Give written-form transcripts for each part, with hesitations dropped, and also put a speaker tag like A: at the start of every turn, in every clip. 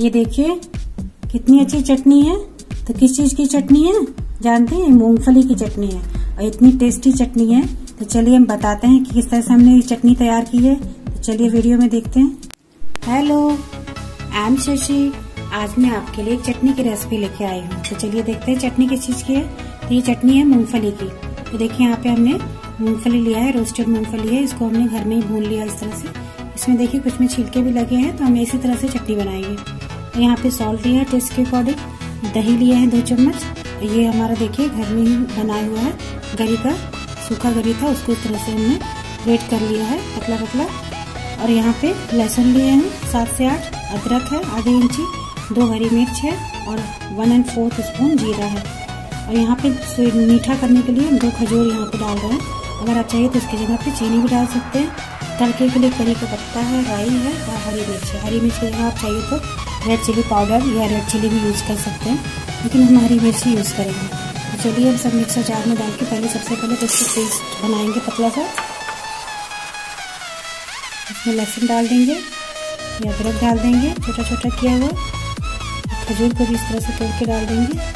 A: ये देखिए कितनी अच्छी चटनी है। तो किस चीज की चटनी है जानते हैं? मूंगफली की चटनी है और इतनी टेस्टी चटनी है। तो चलिए हम बताते हैं कि किस तरह से हमने ये चटनी तैयार की है। तो चलिए वीडियो में देखते हैं। Hello, I am Shashi. आज मैं आपके लिए एक चटनी की रेसिपी लेके आई हूँ। तो चलिए देखते हैं चटनी किस चीज की है। तो ये चटनी है मूंगफली की। तो देखिए यहाँ पे हमने मूंगफली लिया है, रोस्टेड मूंगफली है। इसको हमने घर में ही भून लिया इस तरह से। इसमें देखिए कुछ में छिलके भी लगे हैं, तो हम इसी तरह से चटनी बनाएंगे। तो यहाँ पे सॉल्ट लिया है टेस्ट के अकॉर्डिंग, दही लिया है 2 चम्मच। ये हमारा देखिए घर में ही बनाया हुआ है गरी का, सूखा गरी था, उसको इस तरह से हमने ग्रेट कर लिया है पतला पतला। और यहाँ पे लहसुन लिए हैं 7 से 8, अदरक है आधी इंची, 2 हरी मिर्च है और 1 4 स्पून जीरा है। और यहाँ पे मीठा करने के लिए हम 2 खजूर यहाँ पे डाल रहे हैं। अगर आप चाहिए तो इसकी जगह पे चीनी भी डाल सकते हैं। तड़के के लिए करी का पत्ता है, राई है और हरी मिर्च है। हरी मिर्च की जगह आप चाहिए तो रेड चिली पाउडर या रेड चिली भी यूज कर सकते हैं, लेकिन हम हरी मिर्च ही यूज करेंगे। तो चलिए हम सब मिक्सर जार में डाल के सबसे पहले तो इसको पेस्ट बनाएंगे पतला सा। इसमें लहसुन डाल देंगे, या अदरक डाल देंगे छोटा छोटा किया हुआ, खजूर को भी इस तरह से तोड़ के डाल देंगे।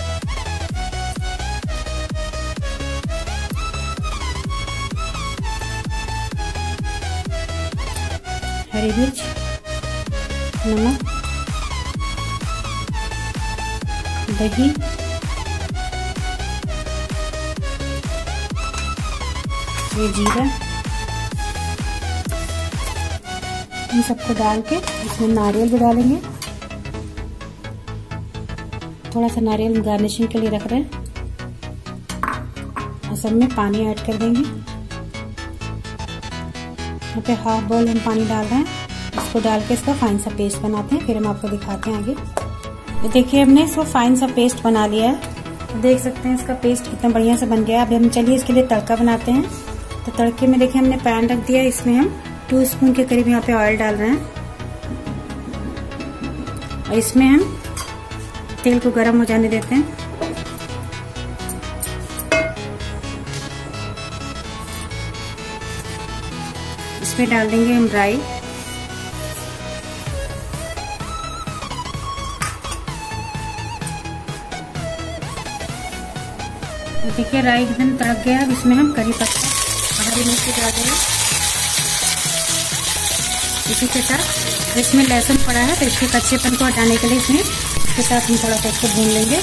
A: हरी मिर्च, नमक, दही, ये जीरा, इन सबको डाल के इसमें नारियल भी डालेंगे। थोड़ा सा नारियल गार्निशिंग के लिए रख रहे हैं। और सब में पानी ऐड कर देंगे। यहाँ पे हाफ बाउल हम पानी डाल रहे हैं। इसको डाल के इसका फाइन सा पेस्ट बनाते हैं, फिर हम आपको दिखाते हैं आगे। तो देखिए हमने इसको फाइन सा पेस्ट बना लिया है। देख सकते हैं इसका पेस्ट कितना बढ़िया से बन गया है। अब हम चलिए इसके लिए तड़का बनाते हैं। तो तड़के में देखिए हमने पैन रख दिया, इसमें हम 2 स्पून के करीब यहाँ पे ऑयल डाल रहे हैं। और इसमें हम तेल को गर्म हो जाने देते हैं। इसमें डाल देंगे हम राई, देखिए राई एकदम तड़क गया। अब इसमें हम करी पत्ता और हरी मिर्च डाल देंगे। इसी के साथ इसमें लहसुन पड़ा है, तो इसके कच्चेपन को हटाने के लिए इसके साथ हम थोड़ा सा इसको भून लेंगे।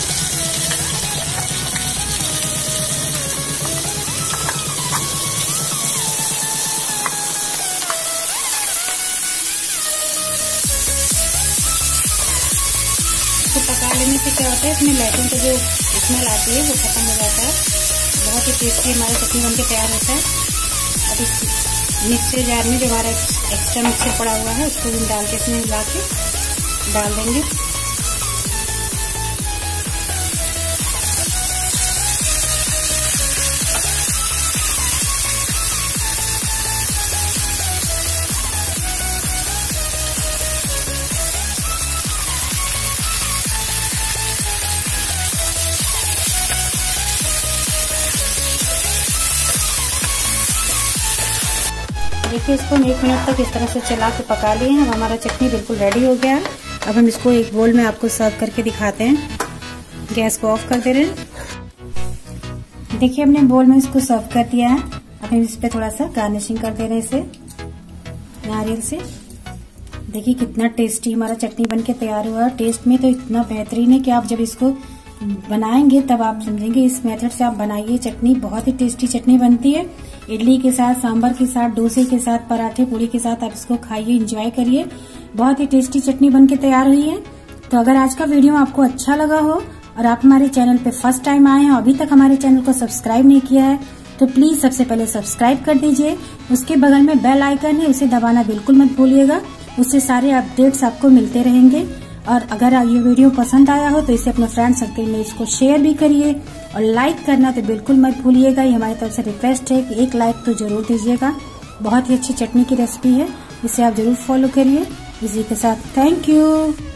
A: इसको पका लेने से क्या होता है, इसमें लहसुन का जो स्मेल आती है वो खत्म हो जाता है। बहुत ही टेस्टी हमारी चटनी बनके तैयार होता है। अब इस मिक्सर जार में जो हमारा एक्स्ट्रा मिक्सर पड़ा हुआ है उसको भी डाल के इसमें मिला के डाल देंगे। देखिए इसको हम 1 मिनट तक इस तरह से चला के पका लिए हैं। अब हमारा चटनी बिल्कुल रेडी हो गया है। अब हम इसको एक बोल में आपको सर्व करके दिखाते हैं। गैस को ऑफ कर दे रहे हैं। देखिए हमने बोल में इसको सर्व कर दिया है। अब हम इस पे थोड़ा सा गार्निशिंग कर दे रहे हैं इसे नारियल से। देखिए कितना टेस्टी हमारा चटनी बनके तैयार हुआ है। टेस्ट में तो इतना बेहतरीन है कि आप जब इसको बनाएंगे तब आप समझेंगे। इस मेथड से आप बनाइए चटनी, बहुत ही टेस्टी चटनी बनती है। इडली के साथ, सांभर के साथ, डोसे के साथ, पराठे पूड़ी के साथ आप इसको खाइए, एंजॉय करिए। बहुत ही टेस्टी चटनी बनके तैयार हुई है। तो अगर आज का वीडियो आपको अच्छा लगा हो और आप हमारे चैनल पे फर्स्ट टाइम आए हैं और अभी तक हमारे चैनल को सब्सक्राइब नहीं किया है तो प्लीज सबसे पहले सब्सक्राइब कर दीजिए। उसके बगल में बेल आइकन है, उसे दबाना बिल्कुल मत भूलिएगा। उससे सारे अपडेट्स आपको मिलते रहेंगे। और अगर ये वीडियो पसंद आया हो तो इसे अपने फ्रेंड सर्कल में इसको शेयर भी करिए और लाइक करना तो बिल्कुल मत भूलिएगा। ये हमारी तरफ से रिक्वेस्ट है कि 1 लाइक तो जरूर दीजिएगा। बहुत ही अच्छी चटनी की रेसिपी है, इसे आप जरूर फॉलो करिए। इसी के साथ थैंक यू।